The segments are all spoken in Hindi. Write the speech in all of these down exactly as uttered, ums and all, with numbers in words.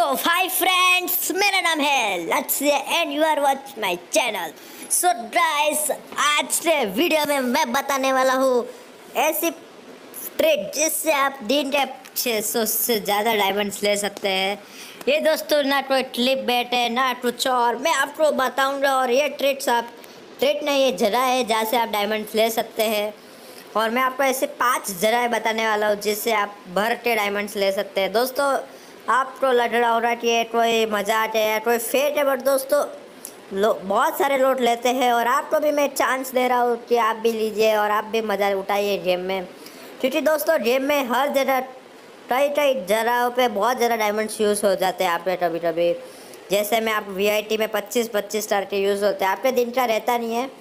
हाय फ्रेंड्स, मेरा नाम है Lakshya and you are watch my channel. So guys, आज के वीडियो में मैं बताने वाला हूँ ऐसी ट्रिक जिससे आप दिन के छः सौ से ज़्यादा डायमंड्स ले सकते हैं। ये दोस्तों ना कोई क्लिप बैट है ना कुछ और, मैं आपको बताऊंगा। और ये ट्रिक्स आप ट्रिक नहीं, ये जगह है जहाँ से आप डायमंड्स ले सकते हैं। और मैं आपको ऐसे पांच जगह बताने वाला हूँ जिससे आप भर के डायमंड्स ले सकते हैं। दोस्तों, आपको लग रहा होगा कि ये कोई मजाक है या कोई फेक है, बट दोस्तों लो बहुत सारे लोग लेते हैं और आपको भी मैं चांस दे रहा हूँ कि आप भी लीजिए और आप भी मज़ा उठाइए गेम में। क्योंकि दोस्तों गेम में हर जगह कई कई जगहों पे बहुत ज़्यादा डायमंड्स यूज़ हो जाते हैं आपके कभी कभी। जैसे में आप वी आई टी में पच्चीस पच्चीस स्टार के यूज़ होते हैं, आपके दिन का रहता नहीं है।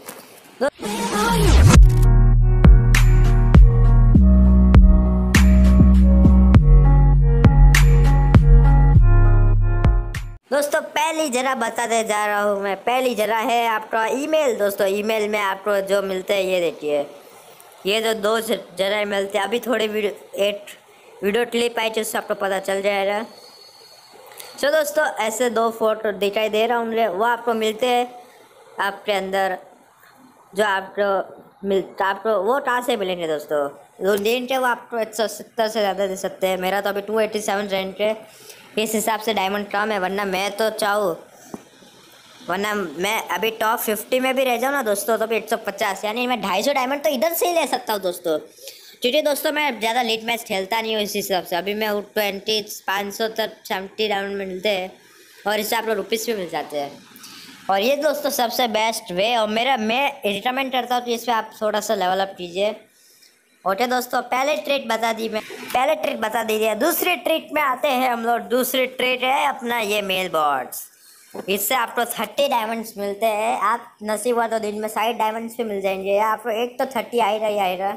दोस्तों पहली जगह बताते जा रहा हूँ मैं। पहली जगह है आपका ईमेल। दोस्तों ईमेल में आपको जो मिलते हैं ये देखिए, ये जो दो जगह मिलते हैं। अभी थोड़ी वीडियो एक वीडियो क्लिप आई थी, उससे आपको पता चल जाएगा। तो दोस्तों ऐसे दो फोटो दिखाई दे रहा हूँ, वो आपको मिलते हैं आपके अंदर। जो आपको मिल आपको वो कहाँ से मिलेंगे दोस्तों? जो रेंज है वो आपको एक सौ सत्तर से ज़्यादा दे सकते हैं। मेरा तो अभी टू एटी सेवन रेंज है, इस हिसाब से डायमंड कम है। वरना मैं तो चाहूँ वरना मैं अभी टॉप फिफ्टी में भी रह जाऊँ ना दोस्तों, तो भी एक सौ पचास यानी मैं ढाई सौ डायमंड तो इधर से ही ले सकता हूँ दोस्तों। क्योंकि दोस्तों मैं ज़्यादा लेट मैच खेलता नहीं हूँ, इस हिसाब से अभी मैं ट्वेंटी पाँच सौ तक सेवेंटी डायमंड मिलते हैं और इससे आप लोग रुपीज़ भी मिल जाते हैं। और ये दोस्तों सबसे बेस्ट वे, और मेरा मैं रिकमेंड करता हूँ कि इस पर आप थोड़ा सा लेवल अप कीजिए। ओके दोस्तों, पहले ट्रिक बता दी मैं पहले ट्रिक बता दीजिए। दूसरी ट्रिक में आते हैं हम लोग। दूसरी ट्रिक है अपना ये मेल बॉट्स। इससे आपको थर्टी डायमंड्स मिलते हैं। आप नसीब हुआ तो दिन में साइड डायमंड्स भी मिल जाएंगे, या आपको एक तो थर्टी आएगा ही आएगा।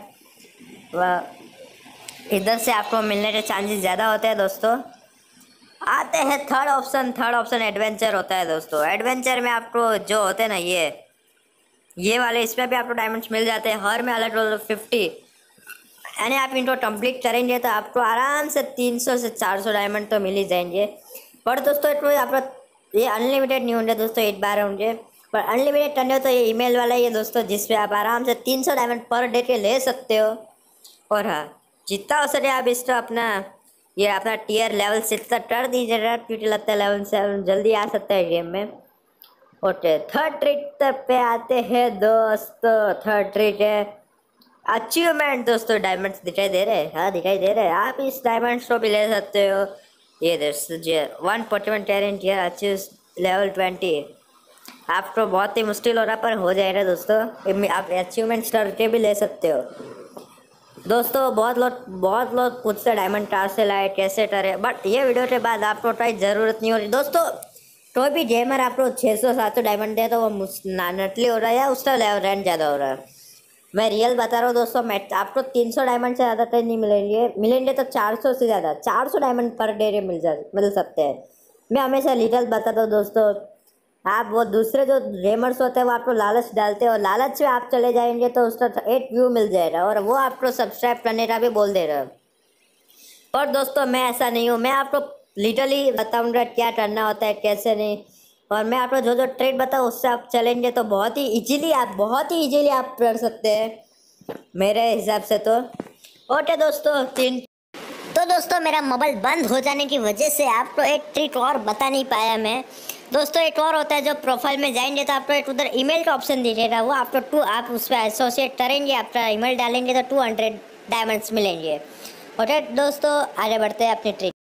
वह इधर से आपको मिलने के चांसेस ज़्यादा होते हैं दोस्तों। आते हैं third option. Third option adventure होता है दोस्तों। एडवेंचर में आपको जो होते हैं ना ये ये वाले, इसमें भी आपको डायमंड्स मिल जाते हैं। हर में अलग अलग फिफ्टी, यानी आप इनको कंप्लीट करेंगे तो आपको आराम से तीन सौ से चार सौ डायमंड तो मिल ही जाएंगे। पर दोस्तों आपको ये अनलिमिटेड नहीं होंगे दोस्तों, एक बार होंगे। पर अनलिमिटेड करने हो तो ये ईमेल वाला ही है दोस्तों, जिसपे आप आराम से तीन सौ डायमंड पर डे के ले सकते हो। और हाँ, जितना हो सके आप इसको अपना ये अपना टीयर लेवल सिक्स कर दीजिएगा, क्योंकि लगता है लेवल सेवन जल्दी आ सकता है गेम में। ओके, थर्ड ट्रिक पे आते हैं दोस्तों। थर्ड ट्रिक है अचीवमेंट। दोस्तों डायमंड्स दिखाई दे रहे हैं? हाँ दिखाई दे रहे हैं। आप इस डायमंड्स को भी ले सकते हो। ये दोस्तों वन पोकेमॉन टैलेंट या अचीव लेवल ट्वेंटी। आपको बहुत ही मुश्किल हो रहा पर हो जाएगा दोस्तों। आप अचीवमेंट्स करके भी ले सकते हो दोस्तों। बहुत लोग बहुत लोग पूछते हैं डायमंड कहाँ से लाए, कैसे करे, बट ये वीडियो के बाद आपको ट्राई ज़रूरत नहीं हो रही दोस्तों। कोई भी गेमर आपको छः सौ सात सौ डायमंड दे तो वो नटली हो रहा है या उसका रेंज ज़्यादा हो रहा है। मैं रियल बता रहा हूँ दोस्तों। मैं आपको तीन सौ डायमंड से ज़्यादा कहीं नहीं मिलेंगे। मिलेंगे तो चार सौ से ज़्यादा चार सौ डायमंड पर डे मिल जा मिल सकते हैं। मैं हमेशा लिटल बताता हूँ दोस्तों। आप वो दूसरे जो गेमर्स होते हैं वो आपको लालच डालते हैं, और लालच में आप चले जाएंगे तो उसका एक व्यू मिल जाएगा और वो आपको सब्सक्राइब करने का भी बोल दे रहा है। और दोस्तों मैं ऐसा नहीं हूँ, मैं आपको लिटरली बताऊँगा क्या करना होता है कैसे नहीं। और मैं आपको जो जो ट्रेड बताऊँ उससे आप चलेंगे तो बहुत ही इजीली आप बहुत ही इजीली आप कर सकते हैं मेरे हिसाब से तो। ओके दोस्तों, तीन तो दोस्तों मेरा मोबाइल बंद हो जाने की वजह से आपको एक ट्रिक और बता नहीं पाया मैं दोस्तों। एक और होता है, जो प्रोफाइल में जाएंगे तो आपको एक उधर ईमेल का ऑप्शन दिखेगा। वो आपको टू आप उस पर एसोसिएट करेंगे, आपका ईमेल डालेंगे तो टू हंड्रेड डायमंड्स मिलेंगे। ओके दोस्तों, आगे बढ़ते हैं अपनी ट्रिक।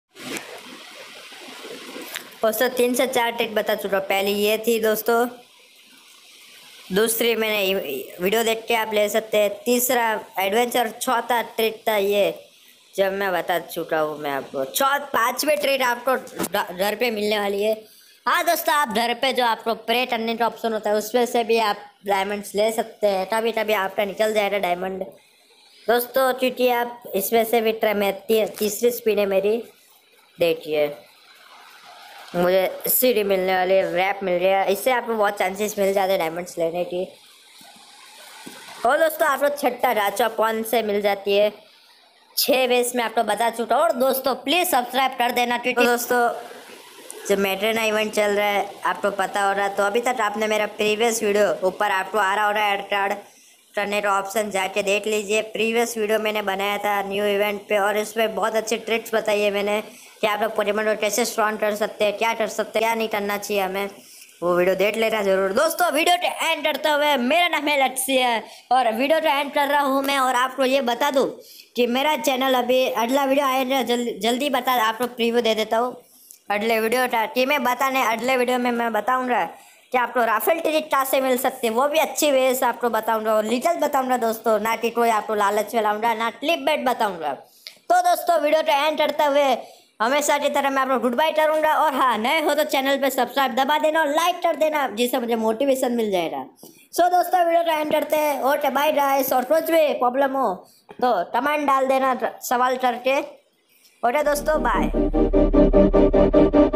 दोस्तों तीन से चार ट्रिक बता चुका। पहली ये थी दोस्तों, दूसरी मैंने वीडियो देख के आप ले सकते हैं। तीसरा एडवेंचर। चौथा ट्रिक था ये जब मैं बता चुका हूँ मैं आपको। चौथ पाँचवें ट्रिक आपको घर पे मिलने वाली है। हाँ दोस्तों, आप घर पे जो आपको प्रे करने का ऑप्शन होता है उसमें से भी आप डायमंड्स ले सकते हैं। तभी तभी आपका निकल जाएगा डायमंड दोस्तों। क्योंकि आप इसमें से भी ट्राई मैं ती, तीसरी स्पीड है मेरी, देखिए मुझे सीडी मिलने वाली है, रैप मिल रहा है। इससे आपको बहुत चांसेस मिल जाते हैं डायमंड्स लेने की। और दोस्तों आपको छठा राचा पॉन से मिल जाती है। छः बेस में आपको बता चुका हूँ। और दोस्तों प्लीज़ सब्सक्राइब कर देना, क्योंकि दोस्तों जो मेट्रोना इवेंट चल रहा है आपको पता हो रहा है। तो अभी तक आपने मेरा प्रीवियस वीडियो ऊपर आपको आ रहा हो रहा है एड कार्ड करने का ऑप्शन, जाके देख लीजिए। प्रीवियस वीडियो मैंने बनाया था न्यू इवेंट पे और इसमें बहुत अच्छे ट्रिक्स बताई है मैंने कि आप लोग पोकेमॉन को कैसे स्ट्रॉन्ग कर सकते हैं, क्या कर सकते हैं, क्या नहीं करना चाहिए हमें। वो वीडियो देख लेना जरूर दोस्तों। वीडियो को एंड करते हुए, मेरा नाम है लक्ष्य और वीडियो को एंड कर रहा हूँ मैं। और आपको ये बता दूँ कि मेरा चैनल अभी अगला वीडियो आएगा जल्दी जल्दी बता, आपको प्रीव्यू दे देता हूँ अगले वीडियो का कि मैं बताने अगले वीडियो में मैं बताऊंगा कि आपको राफेल टिकट कहाँ से मिल सकते हैं, वो भी अच्छी वे से आपको बताऊंगा और डिटेल बताऊंगा दोस्तों। ना कि कोई आपको लालच में लाऊंगा, ना क्लिप बेट बताऊंगा। तो दोस्तों वीडियो को एंड करते हुए हमेशा की तरह मैं आपको गुड बाय करूंगा। और हाँ, नए हो तो चैनल पे सब्सक्राइब दबा देना और लाइक कर देना, जिससे मुझे मोटिवेशन मिल जाएगा। सो दोस्तों वीडियो को एंड करते हैं। Okay bye guys. और कुछ भी प्रॉब्लम हो तो कमेंट डाल देना सवाल करके। ओके दोस्तों, बाय।